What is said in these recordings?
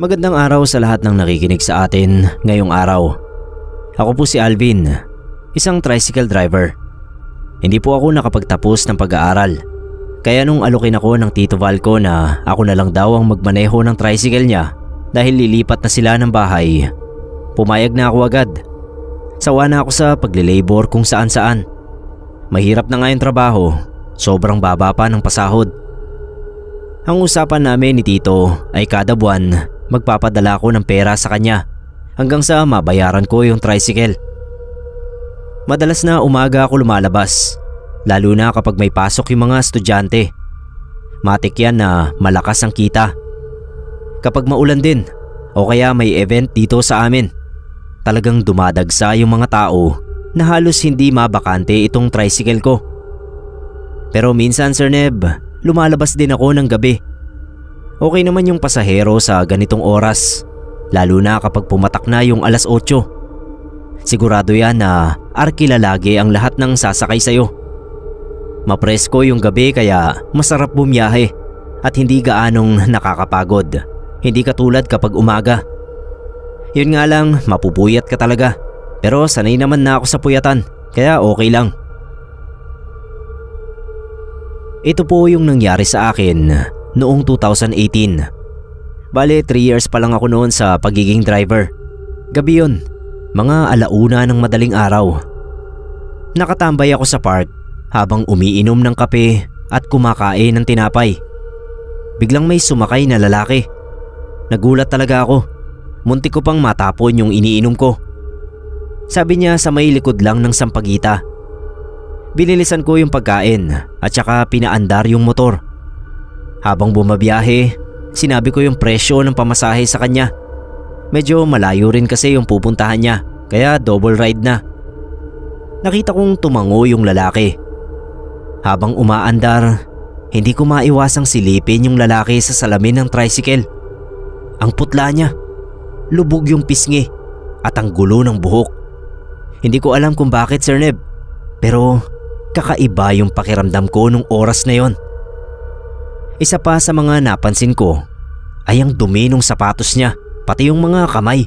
Magandang araw sa lahat ng nakikinig sa atin ngayong araw. Ako po si Alvin, isang tricycle driver. Hindi po ako nakapagtapos ng pag-aaral. Kaya nung alukin ako ng Tito Val ko na ako na lang daw ang magmaneho ng tricycle niya dahil lilipat na sila ng bahay, pumayag na ako agad. Sawa na ako sa pagle-labor kung saan saan. Mahirap na nga yung trabaho, sobrang baba pa ng pasahod. Ang usapan namin ni Tito ay kada buwan magpapadala ako ng pera sa kanya hanggang sa mabayaran ko yung tricycle. Madalas na umaga ako lumalabas, lalo na kapag may pasok yung mga estudyante. Matik yan na malakas ang kita. Kapag maulan din o kaya may event dito sa amin, talagang dumadagsa yung mga tao na halos hindi mabakante itong tricycle ko. Pero minsan Sir Neb, lumalabas din ako ng gabi. Okay naman yung pasahero sa ganitong oras, lalo na kapag pumatak na yung alas 8. Sigurado yan na arkila lagi ang lahat ng sasakay sa'yo. Mapresko yung gabi kaya masarap bumiyahe at hindi gaanong nakakapagod. Hindi katulad kapag umaga. Yun nga lang, mapupuyat ka talaga. Pero sanay naman na ako sa puyatan, kaya okay lang. Ito po yung nangyari sa akin noong 2018. Bale 3 years pa lang ako noon sa pagiging driver. Gabi yun, mga 1:00 ng madaling araw. Nakatambay ako sa park habang umiinom ng kape at kumakain ng tinapay. Biglang may sumakay na lalaki. Nagulat talaga ako. Muntik ko pang matapon yung iniinom ko. Sabi niya sa may likod lang ng Sampaguita. Binilisan ko yung pagkain at saka pinaandar yung motor. Habang bumabiyahe, sinabi ko yung presyo ng pamasahe sa kanya. Medyo malayo rin kasi yung pupuntahan niya, kaya double ride na. Nakita kong tumango yung lalaki. Habang umaandar, hindi ko maiwasang silipin yung lalaki sa salamin ng tricycle. Ang putla niya, lubog yung pisngi at ang gulo ng buhok. Hindi ko alam kung bakit Sir Neb, pero kakaiba yung pakiramdam ko nung oras na yon. Isa pa sa mga napansin ko ay ang dumi ng sapatos niya, pati yung mga kamay.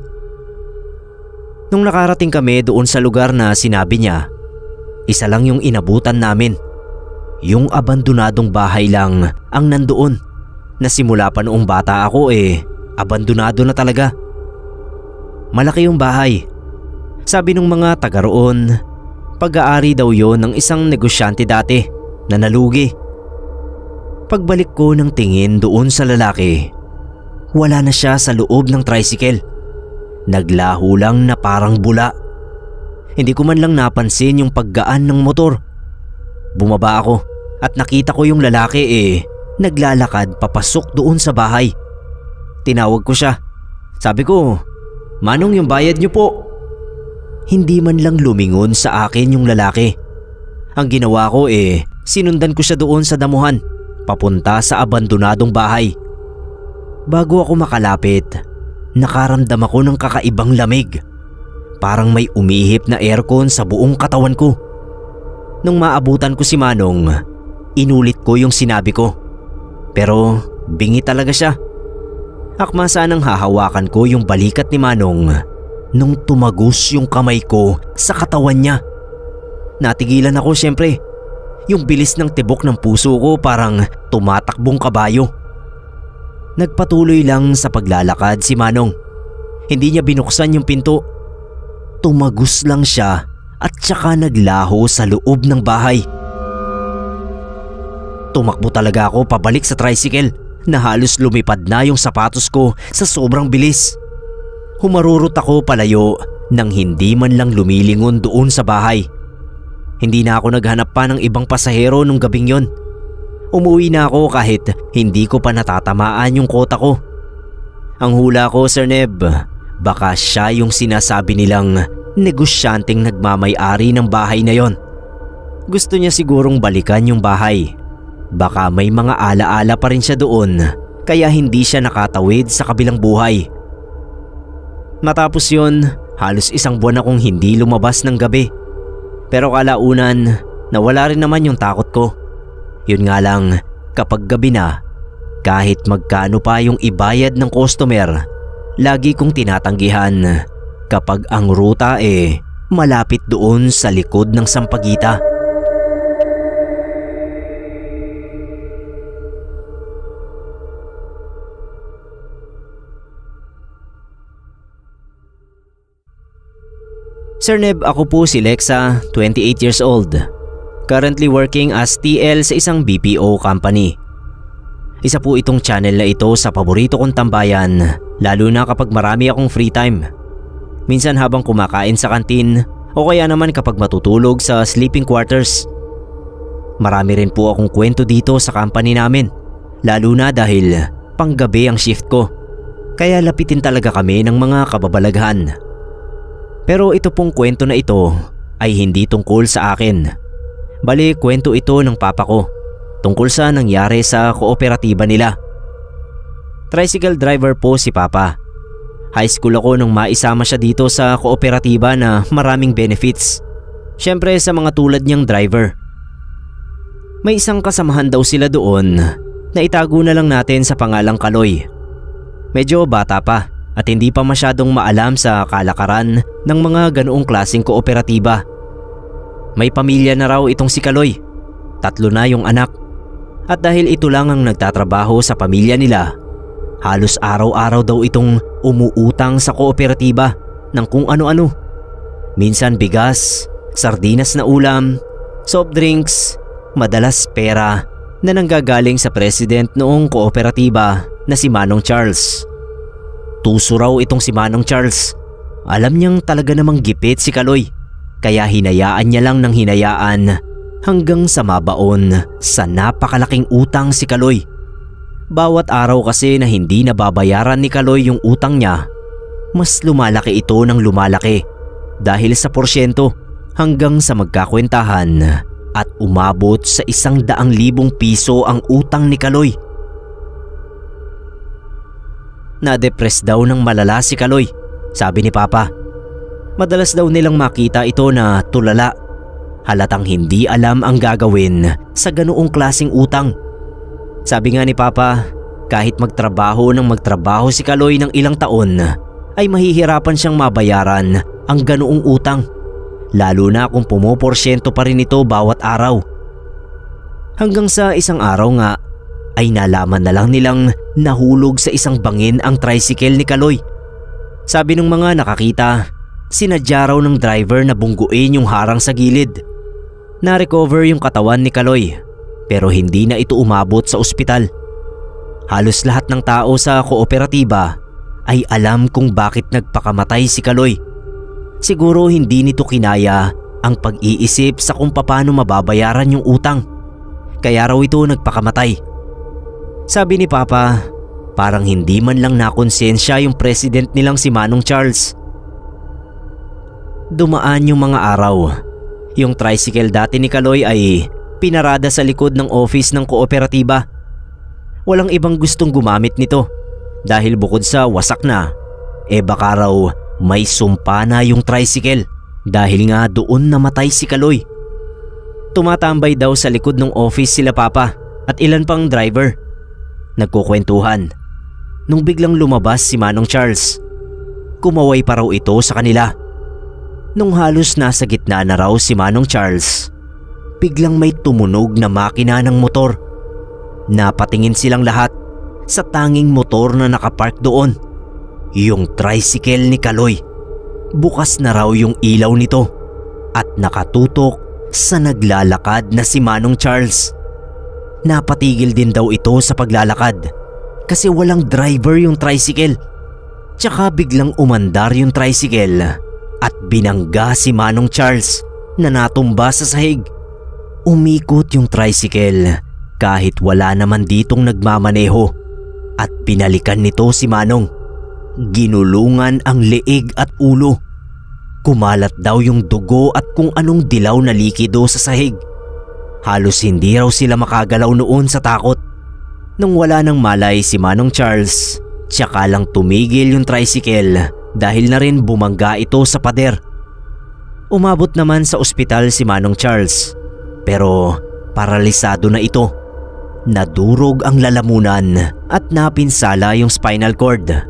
Nung nakarating kami doon sa lugar na sinabi niya, isa lang yung inabutan namin. Yung abandonadong bahay lang ang nandoon, na simula pa noong bata ako abandonado na talaga. Malaki yung bahay. Sabi nung mga taga roon, pag-aari daw yon ng isang negosyante dati na nalugi. Pagbalik ko ng tingin doon sa lalaki, wala na siya sa loob ng tricycle. Naglaho lang na parang bula. Hindi ko man lang napansin yung paggaan ng motor. Bumaba ako at nakita ko yung lalaki naglalakad papasok doon sa bahay. Tinawag ko siya. Sabi ko, "Manong, yung bayad niyo po." Hindi man lang lumingon sa akin yung lalaki. Ang ginawa ko sinundan ko siya doon sa damuhan, papunta sa abandonadong bahay. Bago ako makalapit, nakaramdam ako ng kakaibang lamig. Parang may umihip na aircon sa buong katawan ko. Nung maabutan ko si Manong, inulit ko yung sinabi ko. Pero bingi talaga siya. Akma sanang hahawakan ko yung balikat ni Manong nung tumagos yung kamay ko sa katawan niya. Natigilan ako syempre. Yung bilis ng tibok ng puso ko parang tumatakbong kabayo. Nagpatuloy lang sa paglalakad si Manong. Hindi niya binuksan yung pinto. Tumagos lang siya at saka naglaho sa loob ng bahay. Tumakbo talaga ako pabalik sa tricycle na halos lumipad na yung sapatos ko sa sobrang bilis. Humarurot ako palayo nang hindi man lang lumilingon doon sa bahay. Hindi na ako naghanap pa ng ibang pasahero nung gabing yon. Umuwi na ako kahit hindi ko pa natatamaan yung kota ko. Ang hula ko Sir Neb, baka siya yung sinasabi nilang negosyanteng nagmamay-ari ng bahay na yon. Gusto niya sigurong balikan yung bahay. Baka may mga alaala pa rin siya doon kaya hindi siya nakatawid sa kabilang buhay. Matapos yon, halos 1 buwan akong hindi lumabas ng gabi. Pero kalaunan, nawala rin naman yung takot ko. Yun nga lang, kapag gabi na, kahit magkano pa yung ibayad ng customer, lagi kong tinatanggihan kapag ang ruta malapit doon sa likod ng Sampaguita. Sir Neb, ako po si Lexa, 28 years old. Currently working as TL sa isang BPO company. Isa po itong channel na ito sa paborito kong tambayan, lalo na kapag marami akong free time. Minsan habang kumakain sa kantin o kaya naman kapag matutulog sa sleeping quarters. Marami rin po akong kwento dito sa company namin, lalo na dahil panggabi ang shift ko. Kaya lapitin talaga kami ng mga kababalaghan. Pero ito pong kwento na ito ay hindi tungkol sa akin. Bali, kwento ito ng papa ko tungkol sa nangyari sa kooperatiba nila. Tricycle driver po si papa. High school ako nung maisama siya dito sa kooperatiba na maraming benefits. Siyempre sa mga tulad niyang driver. May isang kasamahan daw sila doon na itago na lang natin sa pangalang Kaloy. Medyo bata pa at hindi pa masyadong maalam sa kalakaran ng mga ganoong klaseng kooperatiba. May pamilya na raw itong si Kaloy. 3 na yung anak. At dahil ito lang ang nagtatrabaho sa pamilya nila, halos araw-araw daw itong umuutang sa kooperatiba ng kung ano-ano. Minsan bigas, sardinas na ulam, soft drinks, madalas pera na nanggagaling sa president noong kooperatiba na si Manong Charles. Tuso raw itong si Manong Charles. Alam niyang talaga namang gipit si Kaloy, kaya hinayaan niya lang ng hinayaan hanggang sa mabaon sa napakalaking utang si Kaloy. Bawat araw kasi na hindi nababayaran ni Kaloy yung utang niya, mas lumalaki ito ng lumalaki dahil sa porsyento hanggang sa magkakwentahan at umabot sa 100,000 piso ang utang ni Kaloy. Na-depress daw ng malala si Kaloy, sabi ni Papa. Madalas daw nilang makita ito na tulala. Halatang hindi alam ang gagawin sa ganoong klaseng utang. Sabi nga ni Papa, kahit magtrabaho si Kaloy ng ilang taon, ay mahihirapan siyang mabayaran ang ganoong utang. Lalo na kung pumoporsyento pa rin ito bawat araw. Hanggang sa isang araw nga, ay nalaman na lang nilang nahulog sa isang bangin ang tricycle ni Kaloy. Sabi ng mga nakakita, sinadya raw ng driver na bungguin yung harang sa gilid. Na-recover yung katawan ni Kaloy pero hindi na ito umabot sa ospital. Halos lahat ng tao sa kooperatiba ay alam kung bakit nagpakamatay si Kaloy. Siguro hindi nito kinaya ang pag-iisip sa kung paano mababayaran yung utang. Kaya raw ito nagpakamatay. Sabi ni Papa, parang hindi man lang nakonsensya yung president nilang si Manong Charles. Dumaan yung mga araw. Yung tricycle dati ni Kaloy ay pinarada sa likod ng office ng kooperatiba. Walang ibang gustong gumamit nito dahil bukod sa wasak na, baka raw may sumpa na yung tricycle dahil nga doon namatay si Kaloy. Tumatambay daw sa likod ng office sila Papa at ilan pang driver. Nagkukwentuhan nung biglang lumabas si Manong Charles. Kumaway pa raw ito sa kanila. Nung halos nasa gitna na raw si Manong Charles, biglang may tumunog na makina ng motor. Napatingin silang lahat sa tanging motor na nakapark doon, yung tricycle ni Kaloy. Bukas na raw yung ilaw nito at nakatutok sa naglalakad na si Manong Charles. Napatigil din daw ito sa paglalakad kasi walang driver yung tricycle. Tsaka biglang umandar yung tricycle at binangga si Manong Charles na natumba sa sahig. Umikot yung tricycle kahit wala naman ditong nagmamaneho at binalikan nito si Manong. Ginulungan ang leeg at ulo. Kumalat daw yung dugo at kung anong dilaw na likido sa sahig. Halos hindi raw sila makagalaw noon sa takot. Nung wala nang malay si Manong Charles, tsaka lang tumigil yung tricycle dahil na rin bumangga ito sa pader. Umabot naman sa ospital si Manong Charles pero paralisado na ito. Nadurog ang lalamunan at napinsala yung spinal cord.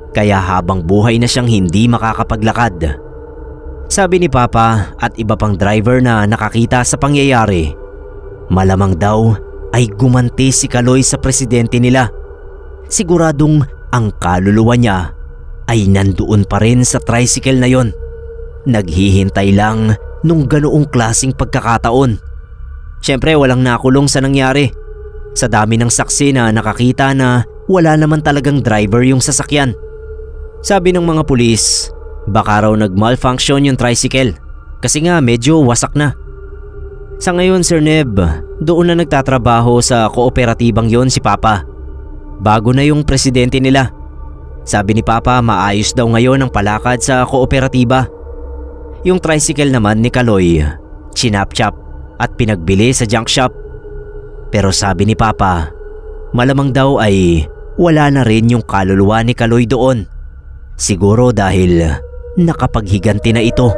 kaya habang buhay na siyang hindi makakapaglakad. Sabi ni Papa at iba pang driver na nakakita sa pangyayari, malamang daw ay gumanti si Kaloy sa presidente nila. Siguradong ang kaluluwa niya ay nandoon pa rin sa tricycle na yon. Naghihintay lang nung ganoong klaseng pagkakataon. Siyempre walang nakulong sa nangyari. Sa dami ng saksi na nakakita na wala naman talagang driver yung sasakyan. Sabi ng mga pulis, baka raw nag-malfunction yung tricycle kasi nga medyo wasak na. Sa ngayon Sir Neb, doon na nagtatrabaho sa kooperatibang yon si Papa. Bago na yung presidente nila. Sabi ni Papa maayos daw ngayon ang palakad sa kooperatiba. Yung tricycle naman ni Kaloy, chinap-chap at pinagbili sa junk shop. Pero sabi ni Papa, malamang daw ay wala na rin yung kaluluwa ni Kaloy doon. Siguro dahil nakapaghiganti na ito.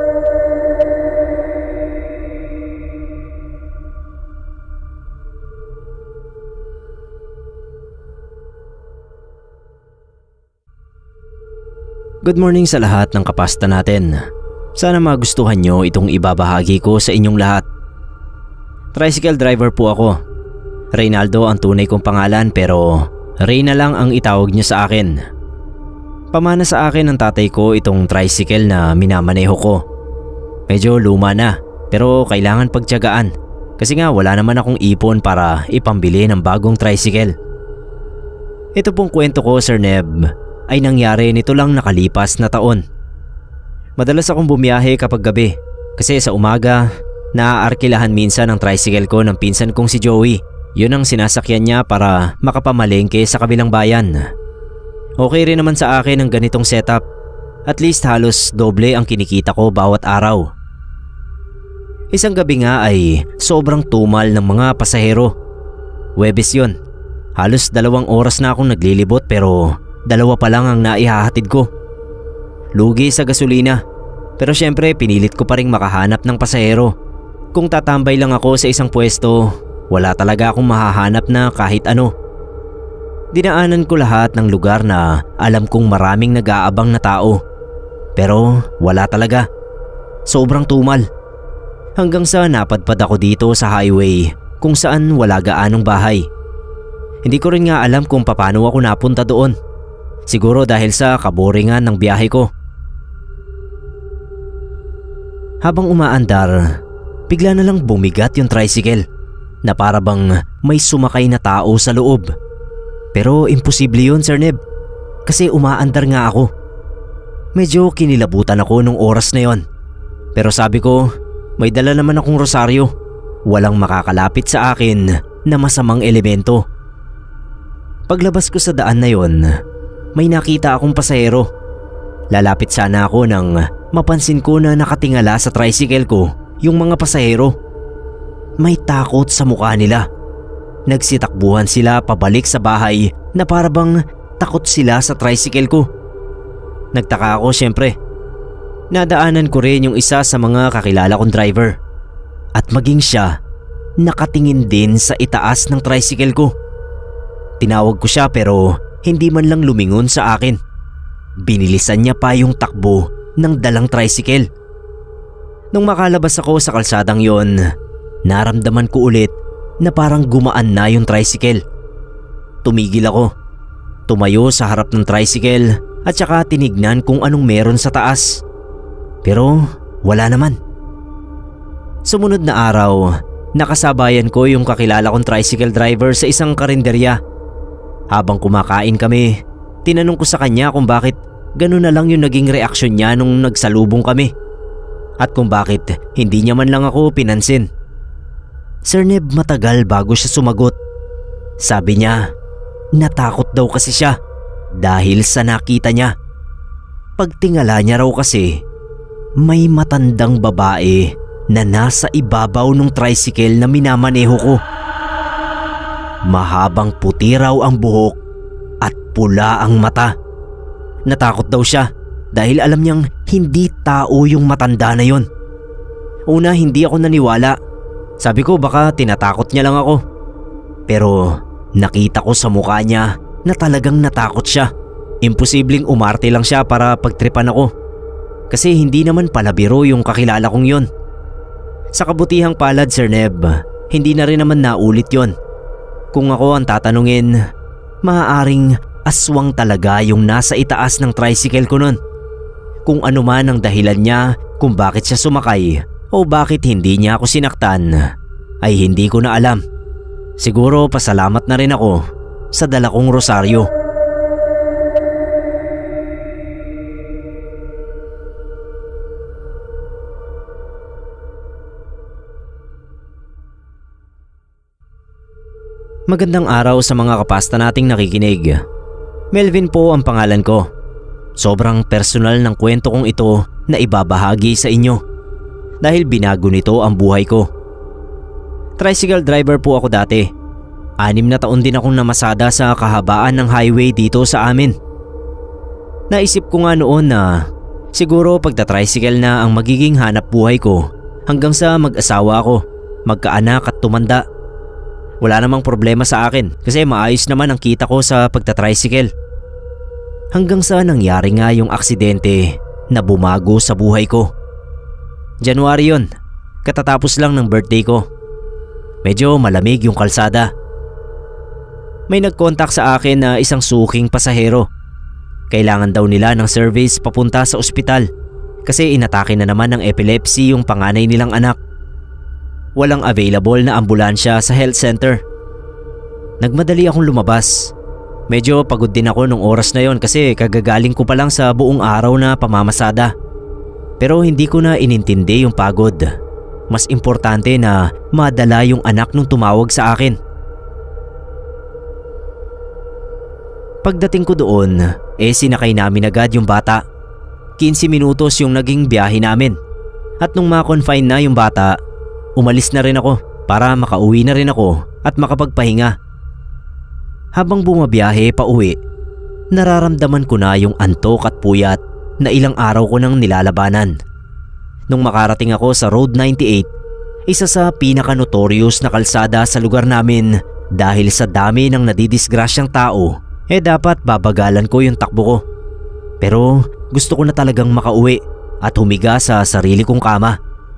Good morning sa lahat ng kapasta natin. Sana magustuhan nyo itong ibabahagi ko sa inyong lahat. Tricycle driver po ako. Reynaldo ang tunay kong pangalan pero Reyna lang ang itawag niya sa akin. Pamana sa akin ng tatay ko itong tricycle na minamaneho ko. Medyo luma na pero kailangan pagtiyagaan kasi nga wala naman akong ipon para ipambili ng bagong tricycle. Ito pong kwento ko Sir Neb ay nangyari nito lang nakalipas na taon. Madalas akong bumiyahe kapag gabi kasi sa umaga naaarkilahan minsan ang tricycle ko ng pinsan kong si Joey. Yun ang sinasakyan niya para makapamalengke sa kabilang bayan. Okay rin naman sa akin ang ganitong setup. At least halos doble ang kinikita ko bawat araw. Isang gabi nga ay sobrang tumal ng mga pasahero. Huwebes yun. Halos 2 oras na akong naglilibot pero 2 pa lang ang naihahatid ko. Lugi sa gasolina. Pero syempre pinilit ko pa rin makahanap ng pasahero. Kung tatambay lang ako sa isang pwesto, wala talaga akong mahahanap na kahit ano. Dinaanan ko lahat ng lugar na alam kong maraming nag-aabang na tao. Pero wala talaga. Sobrang tumal. Hanggang sa napadpad ako dito sa highway kung saan wala gaanong bahay. Hindi ko rin nga alam kung paano ako napunta doon. Siguro dahil sa kaboringan ng biyahe ko. Habang umaandar, bigla na lang bumigat yung tricycle na para bang may sumakay na tao sa loob. Pero imposible yun Sir Neb kasi umaandar nga ako. Medyo kinilabutan ako nung oras na yon. Pero sabi ko, may dala naman akong rosaryo. Walang makakalapit sa akin na masamang elemento. Paglabas ko sa daan na yon, may nakita akong pasahero. Lalapit sana ako nang mapansin ko na nakatingala sa tricycle ko yung mga pasahero. May takot sa mukha nila. Nagsitakbuhan sila pabalik sa bahay na para bang takot sila sa tricycle ko. Nagtaka ako syempre. Nadaanan ko rin yung isa sa mga kakilala kong driver. At maging siya, nakatingin din sa itaas ng tricycle ko. Tinawag ko siya pero hindi man lang lumingon sa akin. Binilisan niya pa yung takbo ng dalang tricycle. Nung makalabas ako sa kalsadang yon, naramdaman ko ulit na parang gumaan na yung tricycle. Tumigil ako. Tumayo sa harap ng tricycle at saka tinignan kung anong meron sa taas. Pero wala naman. Sumunod na araw, nakasabayan ko yung kakilala kong tricycle driver sa isang karinderya. Habang kumakain kami, tinanong ko sa kanya kung bakit ganun na lang yung naging reaksyon niya nung nagsalubong kami. At kung bakit hindi niya man lang ako pinansin. Sir Neb, matagal bago siya sumagot. Sabi niya, natakot daw kasi siya dahil sa nakita niya. Pagtingala niya raw kasi, may matandang babae na nasa ibabaw ng tricycle na minamaneho ko. Mahabang puti raw ang buhok at pula ang mata. Natakot daw siya dahil alam niyang hindi tao yung matanda na yon. Una, hindi ako naniwala. Sabi ko baka tinatakot niya lang ako. Pero nakita ko sa mukha niya na talagang natakot siya. Imposibleng umarte lang siya para pagtripan ako. Kasi hindi naman pala biro yung kakilala kong yon. Sa kabutihang palad, Sir Neb, hindi na rin naman naulit yon. Kung ako ang tatanungin, maaaring aswang talaga yung nasa itaas ng tricycle ko nun. Kung ano man ang dahilan niya kung bakit siya sumakay o bakit hindi niya ako sinaktan, ay hindi ko na alam. Siguro pasalamat na rin ako sa dala kong rosaryo. Magandang araw sa mga kapasta nating nakikinig. Melvin po ang pangalan ko. Sobrang personal ng kwento kong ito na ibabahagi sa inyo dahil binago nito ang buhay ko. Tricycle driver po ako dati. 6 na taon din akong namasada sa kahabaan ng highway dito sa amin. Naisip ko nga noon na siguro pagta-tricycle na ang magiging hanap buhay ko hanggang sa mag-asawa ako, magkaanak at tumanda. Wala namang problema sa akin kasi maayos naman ang kita ko sa pagta-tricycle. Hanggang sa nangyari nga yung aksidente na bumago sa buhay ko. January yon, katatapos lang ng birthday ko. Medyo malamig yung kalsada. May nag-contact sa akin na isang suking pasahero. Kailangan daw nila ng service papunta sa ospital kasi inatake na naman ng epilepsy yung panganay nilang anak. Walang available na ambulansya sa health center. Nagmadali akong lumabas. Medyo pagod din ako nung oras na yon kasi kagagaling ko pa lang sa buong araw na pamamasada. Pero hindi ko na inintindi yung pagod. Mas importante na madala yung anak nung tumawag sa akin. Pagdating ko doon, sinakay namin agad yung bata. 15 minutos yung naging biyahe namin. At nung ma-confine na yung bata, umalis na rin ako para makauwi na rin ako at makapagpahinga. Habang bumabiyahe pa uwi, nararamdaman ko na yung antok at puyat na ilang araw ko nang nilalabanan. Nung makarating ako sa Road 98, isa sa pinaka-notorious na kalsada sa lugar namin dahil sa dami ng nadidisgrasyang tao, dapat babagalan ko yung takbo ko. Pero gusto ko na talagang makauwi at humiga sa sarili kong kama.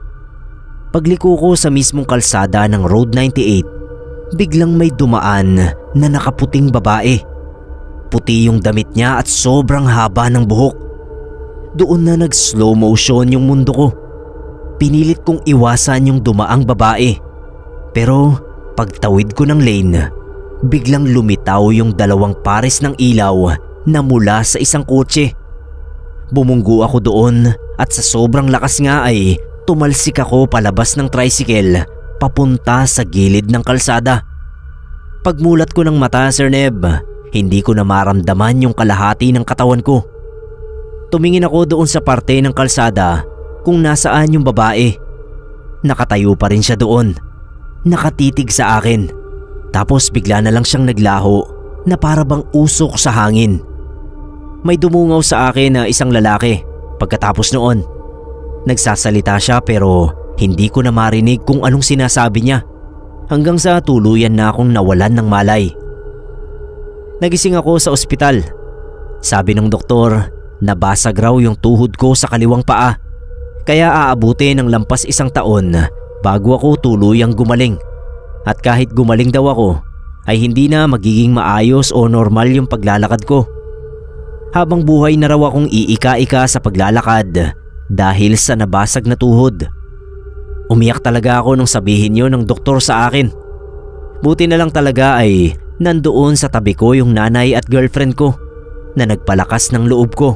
Pagliko ko sa mismong kalsada ng Road 98, biglang may dumaan na nakaputing babae. Puti yung damit niya at sobrang haba ng buhok. Doon na nag-slow motion yung mundo ko. Pinilit kong iwasan yung dumaang babae. Pero pagtawid ko ng lane, biglang lumitaw yung 2 pares ng ilaw na mula sa isang kotse. Bumunggo ako doon at sa sobrang lakas nga ay tumalsik ako palabas ng tricycle papunta sa gilid ng kalsada. Pagmulat ko ng mata, Sir Neb, hindi ko na maramdaman yung kalahati ng katawan ko. Tumingin ako doon sa parte ng kalsada kung nasaan yung babae. Nakatayo pa rin siya doon, nakatitig sa akin. Tapos bigla na lang siyang naglaho na para bang usok sa hangin. May dumungaw sa akin na isang lalaki. Pagkatapos noon, nagsasalita siya pero hindi ko na marinig kung anong sinasabi niya hanggang sa tuluyan na akong nawalan ng malay. Nagising ako sa ospital. Sabi ng doktor, nabasag raw yung tuhod ko sa kaliwang paa. Kaya aabutin ng lampas 1 taon bago ako tuluyang gumaling. At kahit gumaling daw ako, ay hindi na magiging maayos o normal yung paglalakad ko. Habang buhay na raw akong iika-ika sa paglalakad dahil sa nabasag na tuhod. Umiyak talaga ako nung sabihin yon ng doktor sa akin. Buti na lang talaga ay nandoon sa tabi ko yung nanay at girlfriend ko na nagpalakas ng loob ko.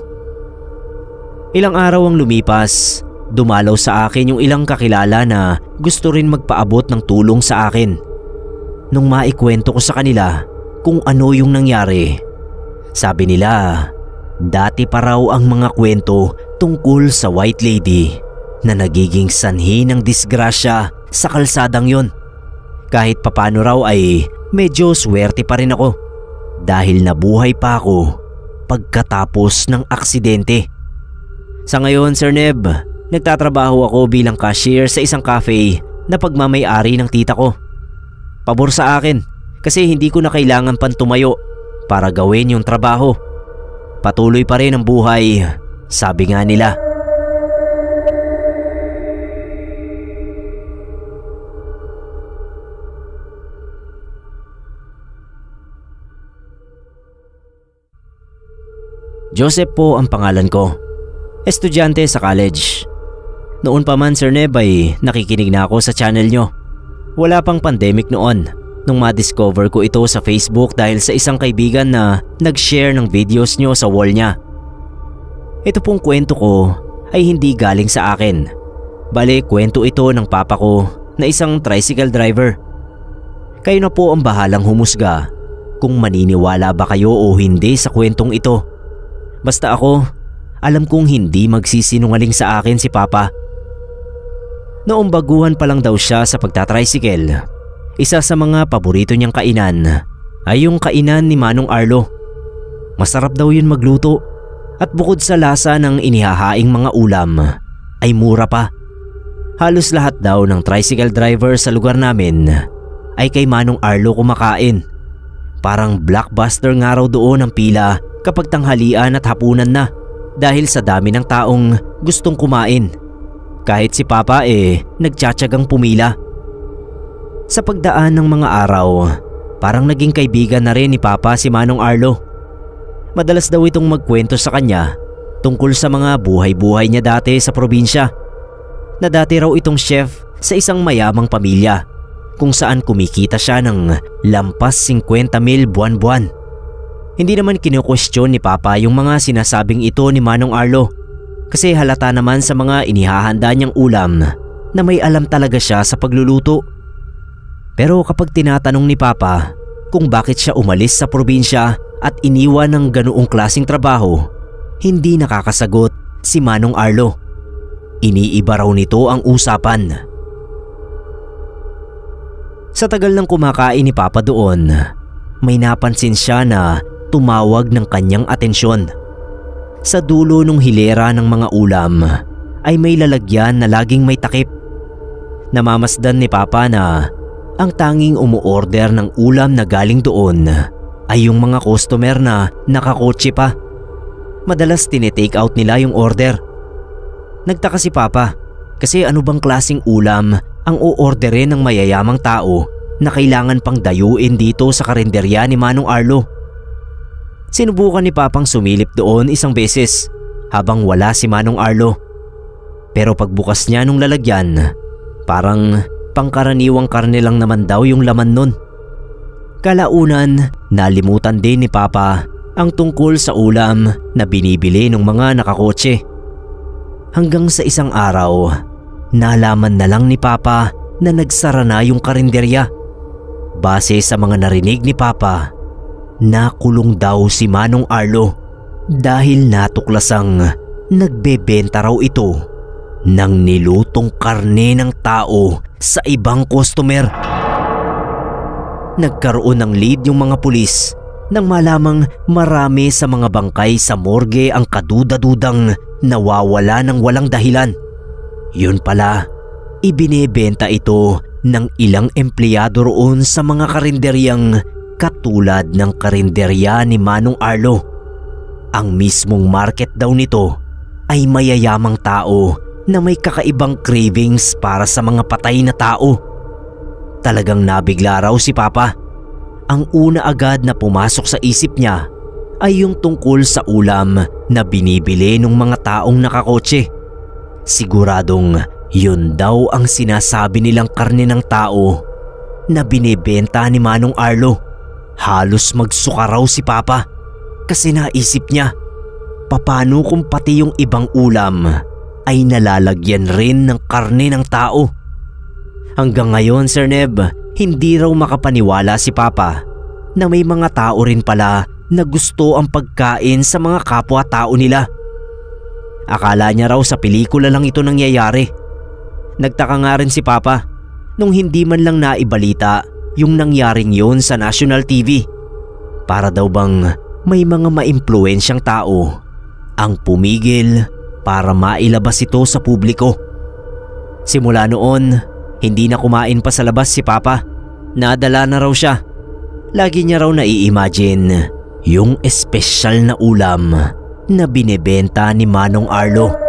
Ilang araw ang lumipas, dumalaw sa akin yung ilang kakilala na gusto rin magpaabot ng tulong sa akin. Nung maikwento ko sa kanila kung ano yung nangyari, sabi nila, dati pa raw ang mga kwento tungkol sa white lady na nagiging sanhi ng disgrasya sa kalsadang yon. Kahit papano raw ay medyo swerte pa rin ako dahil nabuhay pa ako pagkatapos ng aksidente. Sa ngayon, Sir Neb, nagtatrabaho ako bilang cashier sa isang cafe na pagmamay-ari ng tita ko. Pabor sa akin kasi hindi ko na kailangan pang tumayo para gawin yung trabaho. patuloy pa rin ang buhay, sabi nga nila. Joseph po ang pangalan ko. Estudyante sa college. Noon pa man Sir Neb ay nakikinig na ako sa channel nyo. Wala pang pandemic noon nung ma-discover ko ito sa Facebook dahil sa isang kaibigan na nag-share ng videos nyo sa wall niya. Ito pong kwento ko ay hindi galing sa akin. Bale, kwento ito ng papa ko na isang tricycle driver. Kayo na po ang bahalang humusga kung maniniwala ba kayo o hindi sa kwentong ito. Basta ako, alam kong hindi magsisinungaling sa akin si Papa. Noong baguhan pa lang daw siya sa pagtatricycle, isa sa mga paborito niyang kainan ay yung kainan ni Manong Arlo. Masarap daw yun magluto at bukod sa lasa ng inihahaing mga ulam ay mura pa. Halos lahat daw ng tricycle driver sa lugar namin ay kay Manong Arlo kumakain. Parang blockbuster nga raw doon ang pila kapag tanghalian at hapunan na dahil sa dami ng taong gustong kumain. Kahit si Papa nagtsatsagang pumila. Sa pagdaan ng mga araw, parang naging kaibigan na rin ni Papa si Manong Arlo. Madalas daw itong magkwento sa kanya tungkol sa mga buhay-buhay niya dati sa probinsya. Na dati raw itong chef sa isang mayamang pamilya kung saan kumikita siya ng lampas 50,000 buwan-buwan. Hindi naman kinu-question ni Papa yung mga sinasabing ito ni Manong Arlo kasi halata naman sa mga inihahanda niyang ulam na may alam talaga siya sa pagluluto. Pero kapag tinatanong ni Papa kung bakit siya umalis sa probinsya at iniwan ng ganoong klaseng trabaho, hindi nakakasagot si Manong Arlo. Iniiba raw nito ang usapan. Sa tagal ng kumakain ni Papa doon, may napansin siya na tumawag ng kanyang atensyon. Sa dulo ng hilera ng mga ulam ay may lalagyan na laging may takip. Namamasdan ni Papa na ang tanging umuorder ng ulam na galing doon ay yung mga customer na nakakotse pa. Madalas tinitake out nila yung order. Nagtaka si Papa kasi ano bang klaseng ulam ang uorderin ng mayayamang tao na kailangan pang dayuin dito sa karinderya ni Manong Arlo. Sinubukan ni Papang sumilip doon isang beses habang wala si Manong Arlo. Pero pagbukas niya nung lalagyan, parang pangkaraniwang karne lang naman daw yung laman nun. Kalaunan, nalimutan din ni Papa ang tungkol sa ulam na binibili ng mga nakakotse. Hanggang sa isang araw, nalaman na lang ni Papa na nagsara na yung karinderya. Base sa mga narinig ni Papa, nakulong daw si Manong Arlo dahil natuklasang nagbebenta raw ito ng nilutong karne ng tao sa ibang customer. Nagkaroon ng lead yung mga pulis nang malamang marami sa mga bangkay sa morgue ang kaduda-dudang nawawala ng walang dahilan. Yun pala, ibinebenta ito ng ilang empleyado roon sa mga karinderyang katulad ng karinderya ni Manong Arlo. Ang mismong market daw nito ay mayayamang tao na may kakaibang cravings para sa mga patay na tao. Talagang nabigla raw si Papa. Ang una agad na pumasok sa isip niya ay yung tungkol sa ulam na binibili ng mga taong nakakotse. Siguradong yun daw ang sinasabi nilang karne ng tao na binibenta ni Manong Arlo. Halos magsuka raw si Papa kasi naisip niya, paano kung pati yung ibang ulam ay nalalagyan rin ng karne ng tao? Hanggang ngayon Sir Neb, hindi raw makapaniwala si Papa na may mga tao rin pala na gusto ang pagkain sa mga kapwa-tao nila. Akala niya raw sa pelikula lang ito nangyayari. Nagtaka nga rin si Papa nung hindi man lang naibalita yung nangyaring yun sa national TV. Para daw bang may mga maimpluwensyang tao ang pumigil para mailabas ito sa publiko. Simula noon, hindi na kumain pa sa labas si Papa. Nadala na raw siya. Lagi niya raw nai-imagine yung espesyal na ulam na binebenta ni Manong Arlo.